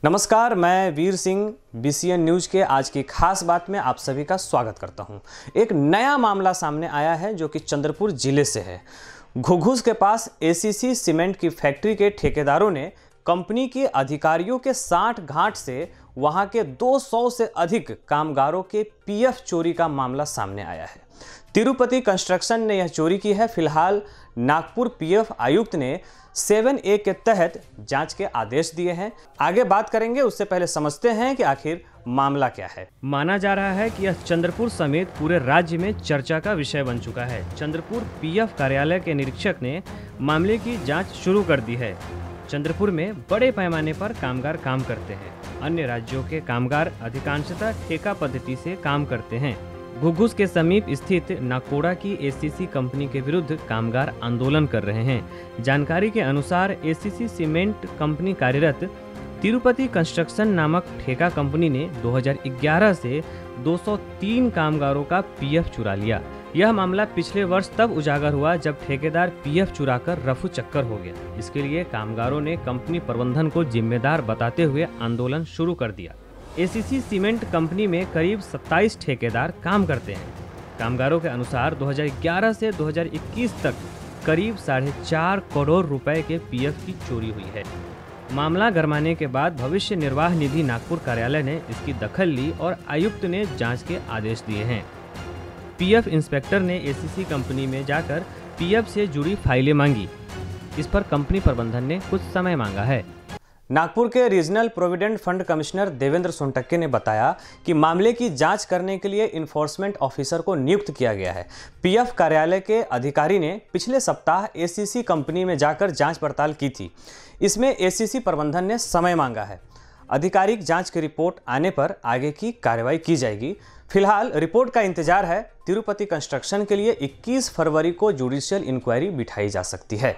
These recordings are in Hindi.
नमस्कार, मैं वीर सिंह BCN न्यूज़ के आज की खास बात में आप सभी का स्वागत करता हूं। एक नया मामला सामने आया है जो कि चंद्रपुर जिले से है। घुघुस के पास ACC सीमेंट की फैक्ट्री के ठेकेदारों ने कंपनी के अधिकारियों के साठ घाट से वहां के 200 से अधिक कामगारों के PF चोरी का मामला सामने आया है। तिरुपति कंस्ट्रक्शन ने यह चोरी की है। फिलहाल नागपुर PF आयुक्त ने 7A के तहत जांच के आदेश दिए हैं। आगे बात करेंगे, उससे पहले समझते हैं कि आखिर मामला क्या है। माना जा रहा है कि यह चंद्रपुर समेत पूरे राज्य में चर्चा का विषय बन चुका है। चंद्रपुर PF कार्यालय के निरीक्षक ने मामले की जांच शुरू कर दी है। चंद्रपुर में बड़े पैमाने पर कामगार काम करते हैं। अन्य राज्यों के कामगार अधिकांशतः ठेका पद्धति से काम करते हैं। घुघुस के समीप स्थित नाकोड़ा की ACC कंपनी के विरुद्ध कामगार आंदोलन कर रहे हैं। जानकारी के अनुसार ACC सीमेंट कंपनी कार्यरत तिरुपति कंस्ट्रक्शन नामक ठेका कंपनी ने 2011 से 203 कामगारों का PF चुरा लिया। यह मामला पिछले वर्ष तब उजागर हुआ जब ठेकेदार PF चुराकर रफू चक्कर हो गया। इसके लिए कामगारों ने कंपनी प्रबंधन को जिम्मेदार बताते हुए आंदोलन शुरू कर दिया। ACC सीमेंट कंपनी में करीब 27 ठेकेदार काम करते हैं। कामगारों के अनुसार 2011 से 2021 तक करीब 4.5 करोड़ रुपए के PF की चोरी हुई है। मामला गरमाने के बाद भविष्य निर्वाह निधि नागपुर कार्यालय ने इसकी दखल ली और आयुक्त ने जांच के आदेश दिए हैं। PF इंस्पेक्टर ने ACC कंपनी में जाकर PF से जुड़ी फाइलें मांगी। इस पर कंपनी प्रबंधन ने कुछ समय मांगा है। नागपुर के regional provident fund commissioner Devendra Sontakke ने बताया कि मामले की जांच करने के लिए इन्फोर्समेंट ऑफिसर को नियुक्त किया गया है। PF कार्यालय के अधिकारी ने पिछले सप्ताह ACC कंपनी में जाकर जांच पड़ताल की थी। इसमें ACC प्रबंधन ने समय मांगा है। आधिकारिक जांच की रिपोर्ट आने पर आगे की कार्रवाई की जाएगी। फिलहाल रिपोर्ट का इंतजार है। तिरुपति कंस्ट्रक्शन के लिए 21 फरवरी को जुडिशियल इंक्वायरी बिठाई जा सकती है।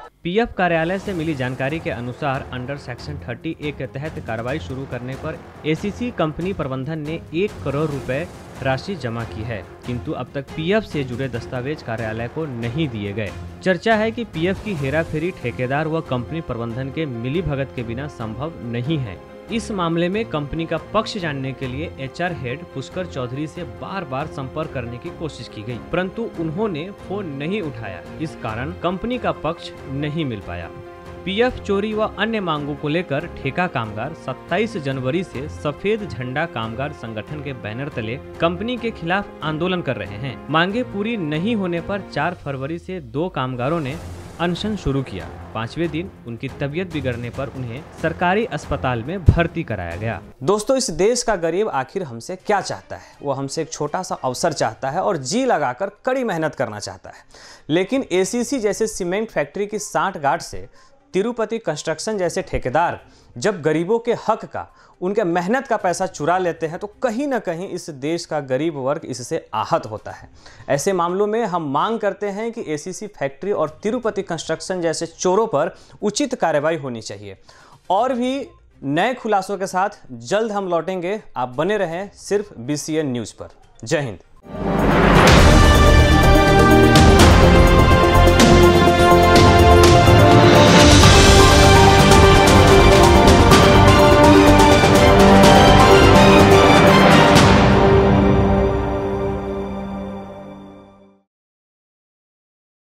PF कार्यालय से मिली जानकारी के अनुसार अंडर सेक्शन 30A के तहत कार्रवाई शुरू करने पर ACC कंपनी प्रबंधन ने 1 करोड़ रुपए राशि जमा की है, किंतु अब तक PF से जुड़े दस्तावेज कार्यालय को नहीं दिए गए। चर्चा है कि PF की हेराफेरी ठेकेदार व कंपनी प्रबंधन के मिलीभगत के बिना संभव नहीं है। इस मामले में कंपनी का पक्ष जानने के लिए HR हेड पुष्कर चौधरी से बार-बार संपर्क करने की कोशिश की गई, परंतु उन्होंने फोन नहीं उठाया। इस कारण कंपनी का पक्ष नहीं मिल पाया। PF चोरी व अन्य मांगों को लेकर ठेका कामगार 27 जनवरी से सफेद झंडा कामगार संगठन के बैनर तले कंपनी के खिलाफ आंदोलन कर रहे हैं। मांगे पूरी नहीं होने पर 4 फरवरी से 2 कामगारों ने अनशन शुरू किया। 5वें दिन उनकी तबीयत बिगड़ने पर उन्हें सरकारी अस्पताल में भर्ती कराया गया। दोस्तों, इस देश का गरीब आखिर हमसे क्या चाहता है? वो हमसे एक छोटा सा अवसर चाहता है और जी लगाकर कड़ी मेहनत करना चाहता है। लेकिन ACC जैसे सीमेंट फैक्ट्री की साठ गांठ से तिरुपति कंस्ट्रक्शन जैसे ठेकेदार जब गरीबों के हक का, उनके मेहनत का पैसा चुरा लेते हैं तो कहीं ना कहीं इस देश का गरीब वर्ग इससे आहत होता है। ऐसे मामलों में हम मांग करते हैं कि ACC फैक्ट्री और तिरुपति कंस्ट्रक्शन जैसे चोरों पर उचित कार्रवाई होनी चाहिए। और भी नए खुलासों के साथ जल्द हम लौटेंगे। आप बने रहें सिर्फ BCN न्यूज़ पर। जय हिंद।